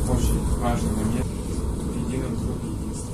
очень важный момент в едином круге единства.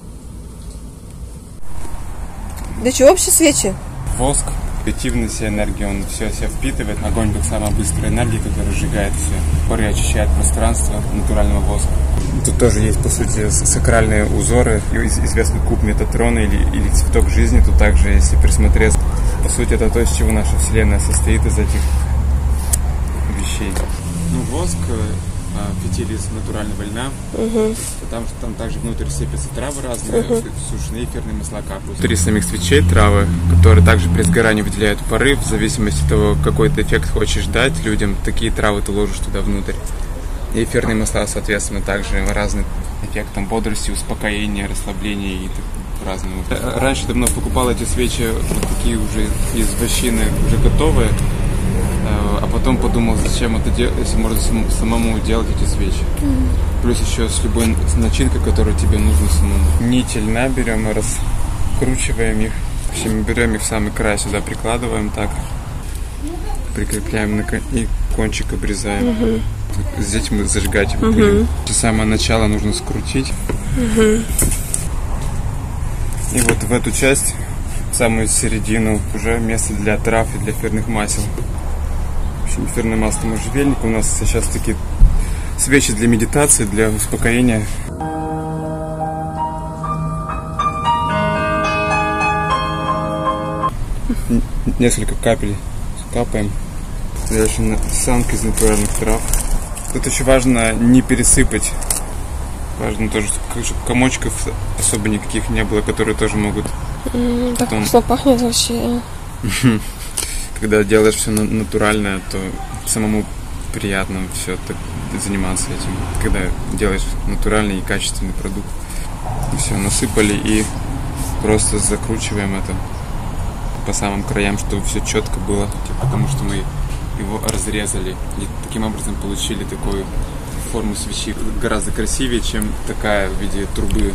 Для чего вообще свечи? Воск, активная вся энергия, он все себя впитывает. Огонь как самая быстрая энергия, которая сжигает все. Поры очищает пространство натурального воска. Тут тоже есть, по сути, сакральные узоры. Известный куб Метатрона или цветок жизни. Тут также, если присмотреться, по сути, это то, из чего наша Вселенная состоит, из этих вещей. Ну, воск, фитиль из натурального льна. Там также внутрь сыпятся травы разные, сушеные эфирные масла капусты. Внутри самих свечей травы, которые также при сгорании выделяют пары, в зависимости от того, какой ты эффект хочешь дать людям, такие травы ты ложишь туда внутрь. И эфирные масла, соответственно, также разный эффект там, бодрости, успокоения, расслабления и разного. Раньше давно покупал эти свечи вот такие уже из вощины, уже готовые. А потом подумал, зачем это делать, если можно самому делать эти свечи. Плюс еще с любой начинкой, которая тебе нужна самому. Нити льна берем и раскручиваем их. В общем, берем их в самый край, сюда прикладываем так. Прикрепляем и кончик обрезаем. Здесь мы зажигать его будем. С самого начала нужно скрутить. И вот в эту часть, в самую середину, уже место для трав и для эфирных масел. В общем, эфирное масло можжевельника. У нас сейчас такие свечи для медитации, для успокоения. Несколько капель капаем. Дальше санка из натуральных трав. Тут еще важно не пересыпать. Важно тоже, чтобы комочков особо никаких не было, которые тоже могут... Так вкусно пахнет вообще. Когда делаешь все натуральное, то самому приятно все заниматься этим. Когда делаешь натуральный и качественный продукт. И все, насыпали и просто закручиваем это по самым краям, чтобы все четко было. Потому что мы его разрезали и таким образом получили такую форму свечи гораздо красивее, чем такая в виде трубы.